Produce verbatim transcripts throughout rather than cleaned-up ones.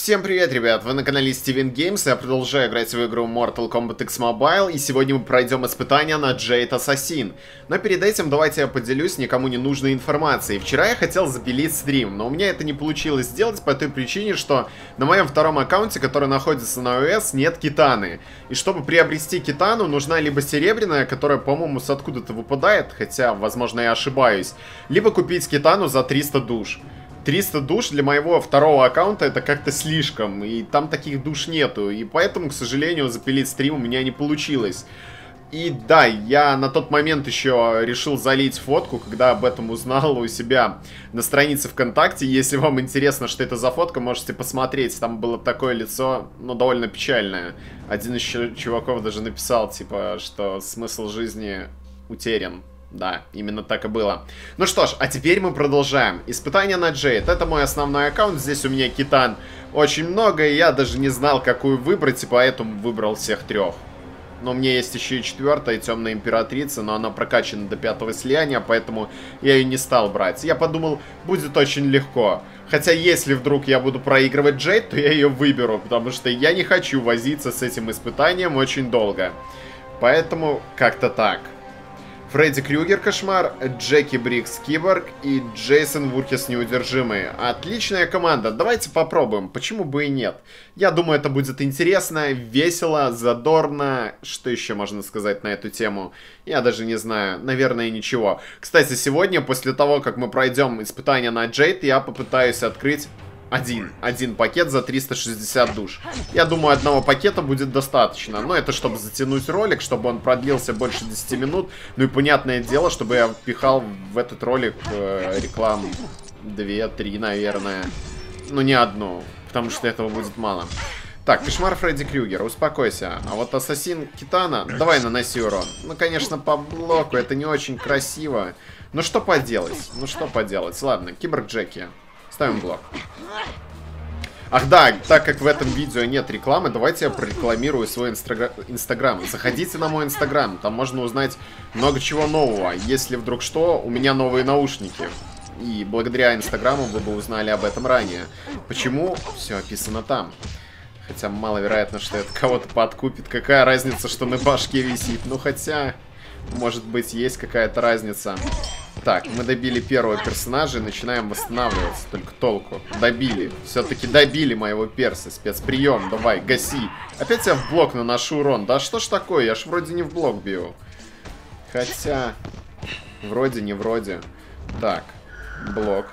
Всем привет, ребят! Вы на канале Steven Games, я продолжаю играть в игру Mortal Kombat X Mobile, и сегодня мы пройдем испытания на Jade Assassin. Но перед этим давайте я поделюсь никому не нужной информацией. Вчера я хотел запилить стрим, но у меня это не получилось сделать по той причине, что на моем втором аккаунте, который находится на iOS, нет китаны. И чтобы приобрести китану, нужна либо серебряная, которая, по-моему, с откуда-то выпадает, хотя, возможно, я ошибаюсь, либо купить китану за триста душ. триста душ для моего второго аккаунта это как-то слишком, и там таких душ нету, и поэтому, к сожалению, запилить стрим у меня не получилось. И да, я на тот момент еще решил залить фотку, когда об этом узнал у себя на странице ВКонтакте. Если вам интересно, что это за фотка, можете посмотреть. Там было такое лицо, ну, довольно печальное. Один из чуваков даже написал, типа, что смысл жизни утерян. Да, именно так и было. Ну что ж, а теперь мы продолжаем. Испытание на Jade. Это мой основной аккаунт. Здесь у меня китан очень много, и я даже не знал, какую выбрать, и поэтому выбрал всех трех. Но у меня есть еще и четвертая, Темная Императрица, но она прокачана до пятого слияния, поэтому я ее не стал брать. Я подумал, будет очень легко. Хотя, если вдруг я буду проигрывать Jade, то я ее выберу, потому что я не хочу возиться с этим испытанием очень долго. Поэтому как-то так. Фредди Крюгер Кошмар, Джеки Брикс Киборг и Джейсон Вуркис Неудержимый. Отличная команда, давайте попробуем, почему бы и нет. Я думаю, это будет интересно, весело, задорно. Что еще можно сказать на эту тему? Я даже не знаю, наверное, ничего. Кстати, сегодня, после того, как мы пройдем испытание на Jade, я попытаюсь открыть... Один. Один пакет за триста шестьдесят душ. Я думаю, одного пакета будет достаточно. Но это чтобы затянуть ролик, чтобы он продлился больше десяти минут. Ну и понятное дело, чтобы я впихал в этот ролик э, рекламу две-три, наверное. Ну не одну, потому что этого будет мало. Так, Кошмар Фредди Крюгер, успокойся. А вот Ассасин Китана, давай наноси урон. Ну, конечно, по блоку это не очень красиво. Ну что поделать? Ну что поделать? Ладно, Киборг Джеки. Ставим блок. Ах да, так как в этом видео нет рекламы, давайте я прорекламирую свой инстаграм. Заходите на мой инстаграм, там можно узнать много чего нового. Если вдруг что, у меня новые наушники. И благодаря инстаграму вы бы узнали об этом ранее. Почему? Все описано там. Хотя маловероятно, что это кого-то подкупит. Какая разница, что на башке висит? Ну хотя, может быть, есть какая-то разница. Так, мы добили первого персонажа и начинаем восстанавливаться. Только толку. Добили. Все-таки добили моего перса. Спецприем. Давай, гаси. Опять я в блок наношу урон. Да что ж такое? Я ж вроде не в блок бью. Хотя... Вроде не вроде. Так. Блок.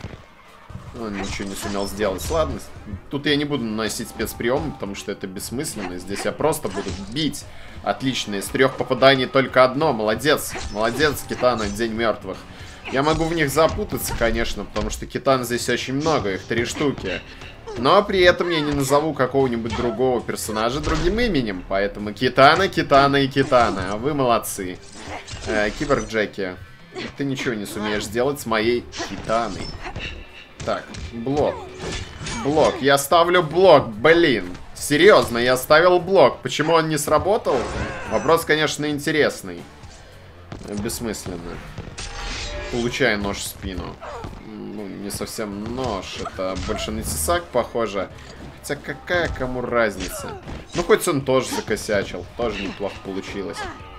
Он ничего не сумел сделать. Ладно. Тут я не буду наносить спецприемы, потому что это бессмысленно. Здесь я просто буду бить. Отлично. Из трех попаданий только одно. Молодец. Молодец, Китана, День мертвых. Я могу в них запутаться, конечно, потому что китан здесь очень много. Их три штуки. Но при этом я не назову какого-нибудь другого персонажа другим именем. Поэтому Китана, Китана и Китана. А вы молодцы. Э, Киборг Джеки. Ты ничего не сумеешь сделать с моей Китаной. Так, блок. Блок. Я ставлю блок, блин. Серьезно, я ставил блок. Почему он не сработал? Вопрос, конечно, интересный. Бессмысленно. Получаю нож в спину. Ну, не совсем нож. Это больше на тесак похоже. Хотя какая кому разница? Ну, хоть он тоже закосячил. Тоже неплохо получилось.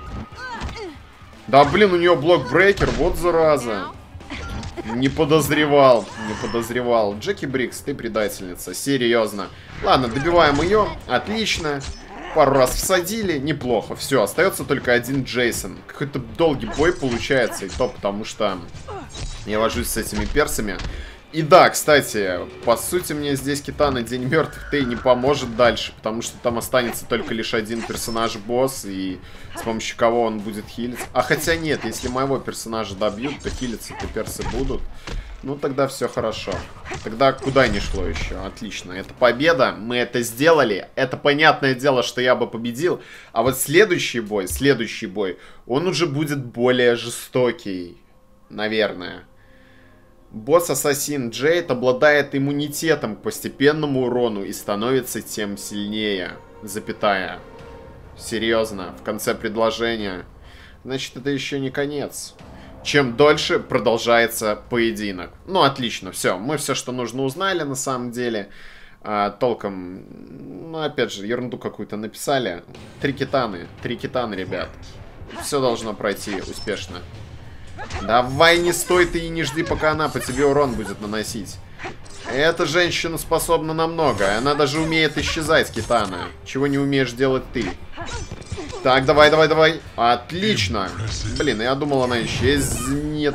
Да, блин, у нее блок-брейкер. Вот зараза. Не подозревал, не подозревал. Джеки Брикс, ты предательница, серьезно. Ладно, добиваем ее, отлично. Пару раз всадили, неплохо. Все, остается только один Джейсон. Какой-то долгий бой получается, и то потому что я вожусь с этими персами. И да, кстати, по сути мне здесь Китана День мертвых-то и не поможет дальше, потому что там останется только лишь один персонаж-босс, и с помощью кого он будет хилиться. А хотя нет, если моего персонажа добьют, то хилиться-то персы будут. Ну тогда все хорошо. Тогда куда ни шло еще. Отлично, это победа, мы это сделали. Это понятное дело, что я бы победил. А вот следующий бой, следующий бой, он уже будет более жестокий, наверное. Босс-ассасин Джейд обладает иммунитетом к постепенному урону и становится тем сильнее. Запятая. Серьезно, в конце предложения. Значит, это еще не конец. Чем дольше продолжается поединок. Ну, отлично, все. Мы все, что нужно, узнали на самом деле. А, толком, ну, опять же, ерунду какую-то написали. Три китаны, три китаны, ребят. Все должно пройти успешно. Давай, не стой ты и не жди, пока она по тебе урон будет наносить. Эта женщина способна на многое. Она даже умеет исчезать, китана. Чего не умеешь делать ты. Так, давай, давай, давай. Отлично. Блин, я думал, она исчезнет.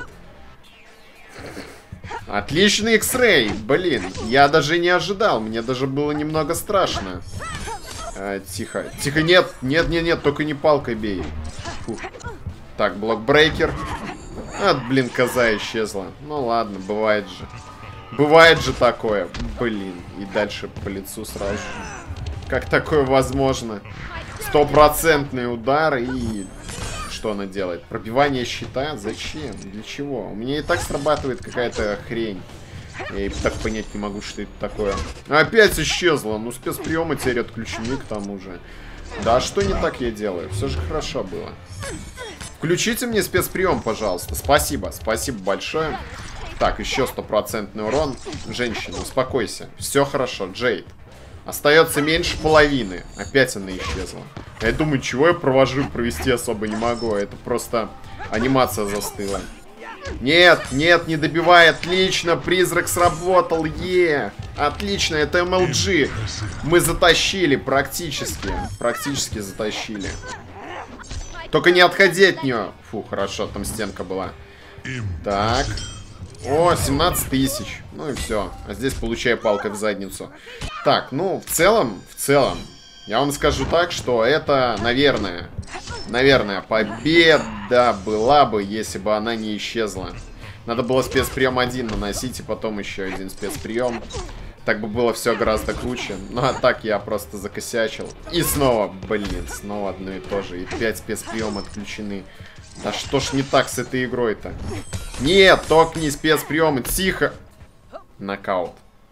Отличный X-Ray. Блин, я даже не ожидал. Мне даже было немного страшно. А, тихо. Тихо, нет, нет, нет, нет, только не палкой бей. Фух. Так, блокбрейкер. А, блин, коза исчезла. Ну ладно, бывает же. Бывает же такое. Блин, и дальше по лицу сразу же. Как такое возможно? Стопроцентный удар и... Что она делает? Пробивание щита? Зачем? Для чего? У меня и так срабатывает какая-то хрень. Я и так понять не могу, что это такое. Опять исчезла. Ну, спецприемы теперь отключены к тому же. Да, что не так я делаю? Все же хорошо было. Включите мне спецприем, пожалуйста. Спасибо, спасибо большое. Так, еще стопроцентный урон. Женщина, успокойся. Все хорошо, Джейд. Остается меньше половины. Опять она исчезла. Я думаю, чего я провожу, провести особо не могу. Это просто анимация застыла. Нет, нет, не добивай. Отлично, призрак сработал. Е, отлично, это эм эл джи. Мы затащили практически. Практически затащили. Только не отходи от нее. Фу, хорошо, там стенка была. Так. О, семнадцать тысяч. Ну и все. А здесь получаю палкой в задницу. Так, ну, в целом, в целом, я вам скажу так, что это, наверное, наверное, победа была бы, если бы она не исчезла. Надо было спецприем один наносить и потом еще один спецприем. Так бы было все гораздо круче. Ну а так я просто закосячил. И снова, блин, снова одно и то же. И пять спецприем отключены. Да что ж не так с этой игрой-то? Нет, только не спецприемы. Тихо. Нокаут.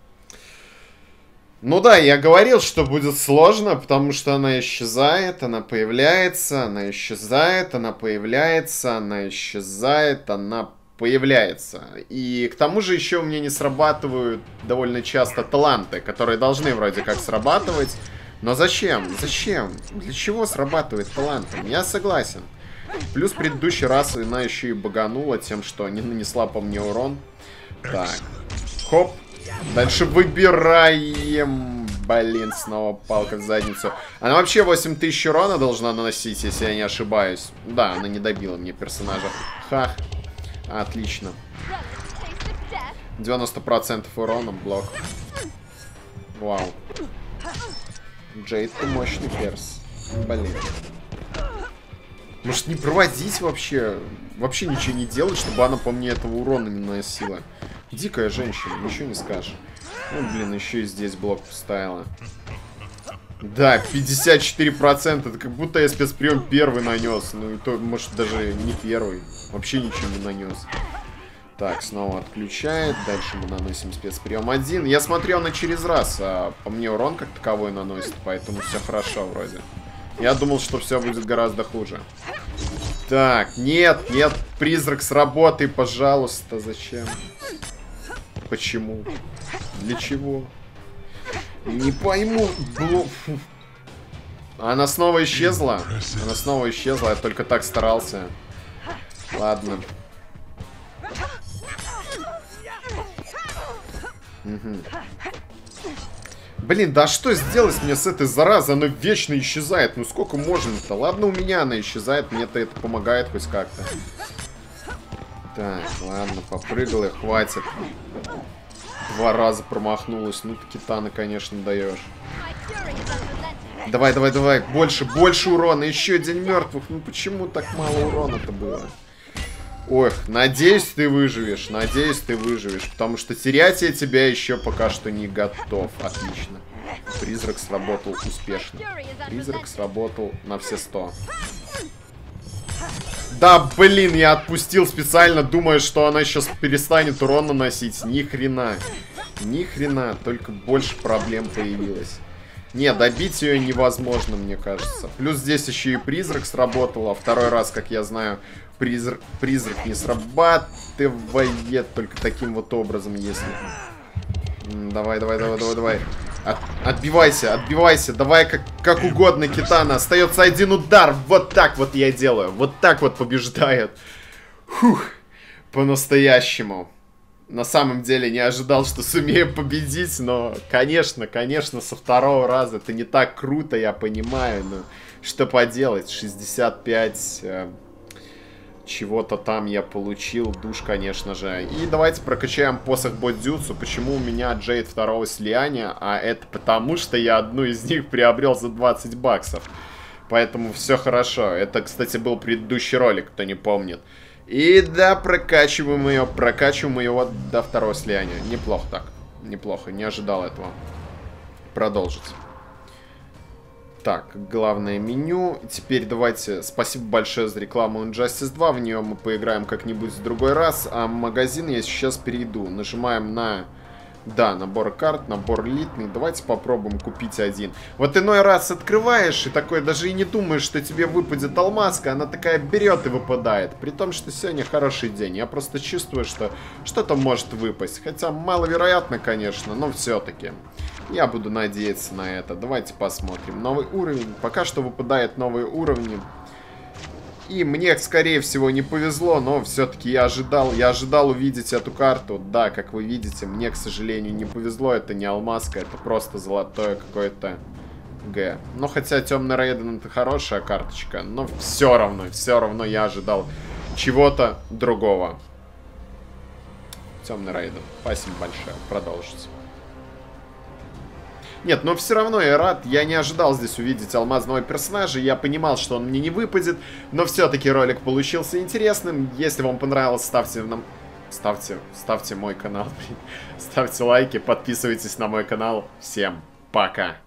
Ну да, я говорил, что будет сложно, потому что она исчезает, она появляется, она исчезает, она появляется, она исчезает, она появляется. И к тому же еще у меня не срабатывают довольно часто таланты, которые должны вроде как срабатывать. Но зачем? Зачем? Для чего срабатывает таланты? Я согласен. Плюс в предыдущий раз она еще и баганула тем, что не нанесла по мне урон. Так. Хоп. Дальше выбираем. Блин, снова палка в задницу. Она вообще восемь тысяч урона должна наносить, если я не ошибаюсь. Да, она не добила мне персонажа. Ха. Отлично. девяносто процентов урона, блок. Вау. Джейд, ты мощный перс. Блин. Может не проводить вообще? Вообще ничего не делать, чтобы она по мне этого урона не наносила. Дикая женщина, ничего не скажешь. Ну, блин, еще и здесь блок поставила. Да, пятьдесят четыре процента. Это как будто я спецприем первый нанес. Ну, и то, может, даже не первый. Вообще ничего не нанес. Так, снова отключает. Дальше мы наносим спецприем один. Я смотрел на через раз, а по мне урон как таковой наносит, поэтому все хорошо вроде. Я думал, что все будет гораздо хуже. Так, нет, нет, призрак, сработай, пожалуйста. Зачем? Почему? Для чего? Не пойму. Бло... Она снова исчезла? Она снова исчезла, я только так старался. Ладно. Угу. Блин, да что сделать мне с этой заразой? Она вечно исчезает. Ну сколько можно-то? Ладно, у меня она исчезает, мне-то это помогает хоть как-то. Так, ладно, попрыгала, хватит. Два раза промахнулась. Ну ты китана, конечно, даешь. Давай, давай, давай. Больше, больше урона. Еще день мертвых. Ну почему так мало урона-то было? Ох, надеюсь, ты выживешь. Надеюсь, ты выживешь. Потому что терять я тебя еще пока что не готов. Отлично. Призрак сработал успешно. Призрак сработал на все сто. Да, блин, я отпустил специально, думая, что она сейчас перестанет урон наносить. Ни хрена. Ни хрена. Только больше проблем появилось. Не, добить ее невозможно, мне кажется. Плюс здесь еще и призрак сработал. А второй раз, как я знаю, призрак, призрак не срабатывает. Только таким вот образом, если... Давай, давай, давай, давай, давай. От, отбивайся, отбивайся. Давай как, как угодно, Китана. Остается один удар. Вот так вот я делаю. Вот так вот побеждает. Фух. По-настоящему. На самом деле не ожидал, что сумею победить. Но, конечно, конечно, со второго раза. Это не так круто, я понимаю. Но что поделать. шестьдесят пять... Э, чего-то там я получил. Душ, конечно же. И давайте прокачаем посох Бодзюцу. Почему у меня Джейд второго слияния? А это потому, что я одну из них приобрел за двадцать баксов. Поэтому все хорошо. Это, кстати, был предыдущий ролик, кто не помнит. И да, прокачиваем ее. Прокачиваем ее вот до второго слияния. Неплохо так. Неплохо. Не ожидал этого. Продолжить. Так, главное меню. Теперь давайте, спасибо большое за рекламу Injustice два. В нее мы поиграем как-нибудь в другой раз. А магазин я сейчас перейду. Нажимаем на... Да, набор карт, набор элитный. Давайте попробуем купить один. Вот иной раз открываешь и такой даже и не думаешь, что тебе выпадет алмазка. Она такая берет и выпадает. При том, что сегодня хороший день. Я просто чувствую, что что-то может выпасть. Хотя маловероятно, конечно, но все-таки. Я буду надеяться на это. Давайте посмотрим. Новый уровень. Пока что выпадают новые уровни. И мне, скорее всего, не повезло, но все-таки я ожидал, я ожидал увидеть эту карту. Да, как вы видите, мне, к сожалению, не повезло. Это не алмазка, это просто золотое какое-то Г. Ну, хотя Темный Рейден это хорошая карточка, но все равно, все равно я ожидал чего-то другого. Темный Рейден. Спасибо большое. Продолжите. Нет, но все равно я рад. Я не ожидал здесь увидеть алмазного персонажа. Я понимал, что он мне не выпадет. Но все-таки ролик получился интересным. Если вам понравилось, ставьте нам... Ставьте, ставьте мой канал. Ставьте лайки, подписывайтесь на мой канал. Всем пока.